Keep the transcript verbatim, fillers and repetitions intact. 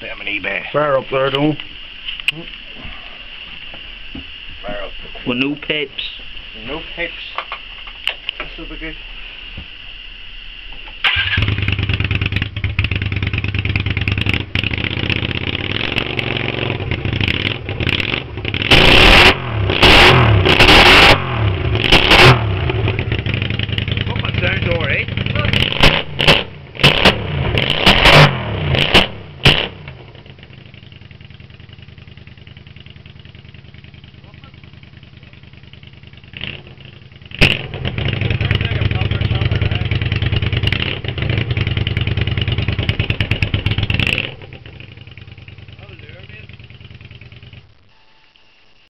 them on eBay. Fire up there, don't. Fire up. With new pipes. No pipes. This will be good.